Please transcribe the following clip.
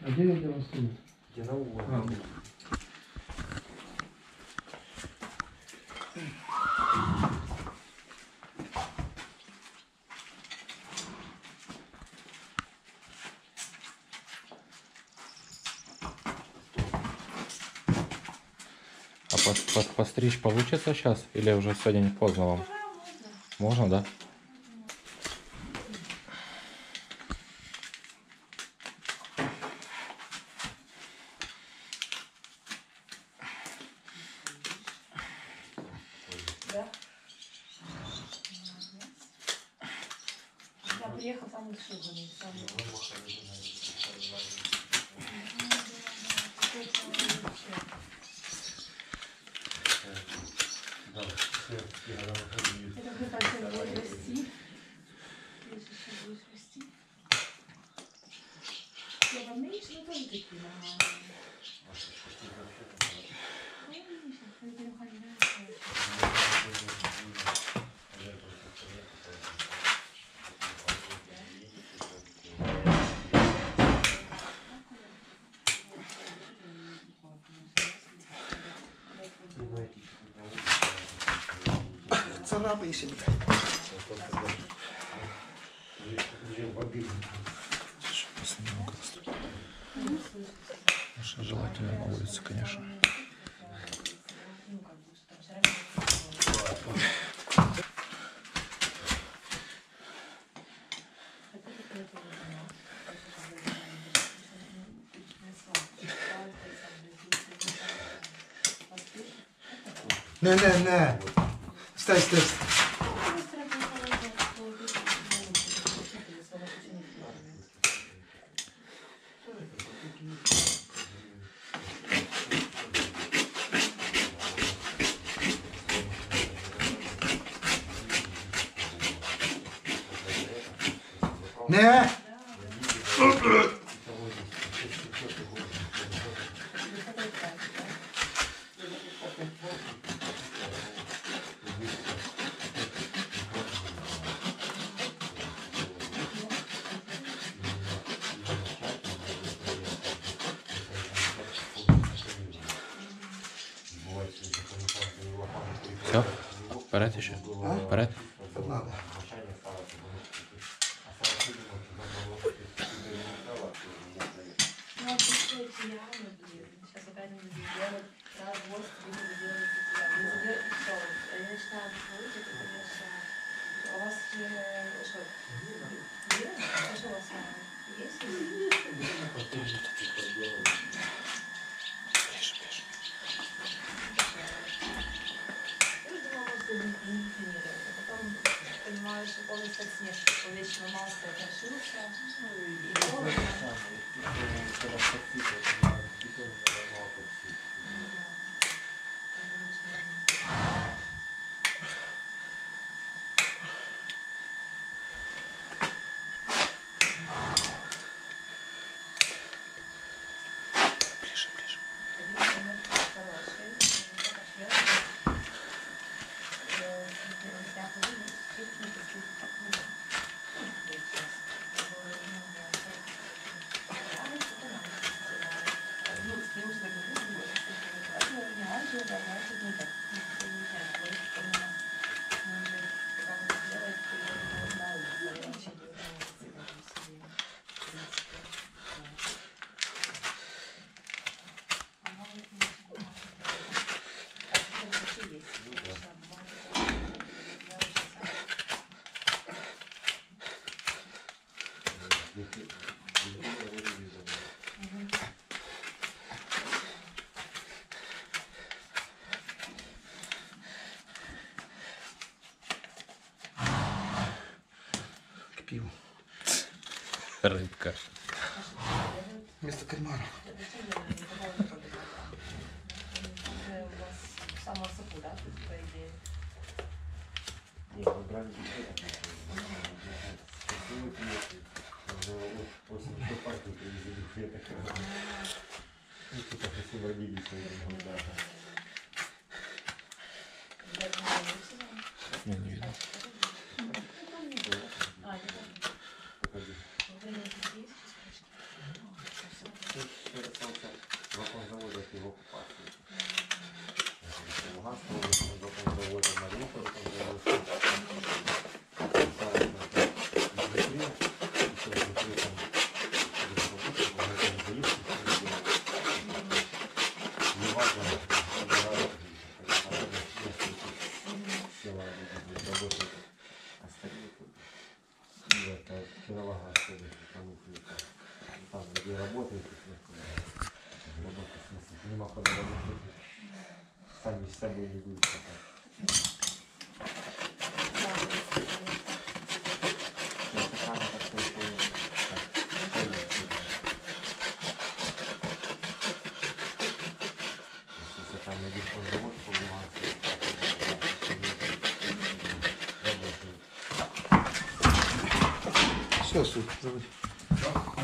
А где я делал стул? Где на углу. А постричь получится сейчас? Или уже сегодня поздно вам? Можно, да? Да? Я приехал самый шуганный, самый... Это где пальцы будет расти. Если еще будешь расти. Я вам меньше, но тоже такие нормальные. Ну, видишь, я переходила. Царапайся. Желательно на улице, конечно. Не. Стой. Не. Все? Вперед еще? Вперед? Надо. Сейчас опять надо сделать развод, буду делать и все. Я начинаю говорить, это, конечно, у вас что? А что у вас есть? Я думала, может, не тренировать, а потом понимаю, что полностью как снежка, что вечно масса прошился, и холодно. К пиву. Рыбка. Вместо кальмара. У вас самого соку, да, тут, по идее? Нет, мы брали после папки привезли буфеты. Ну, типа, освободились, наверное, Не видно. прилагать, потому что там, где работаешь, работать, в смысле, нема куда работать. Сами с собой не будут такая. Если там на диплом завод Все, суд, заводь.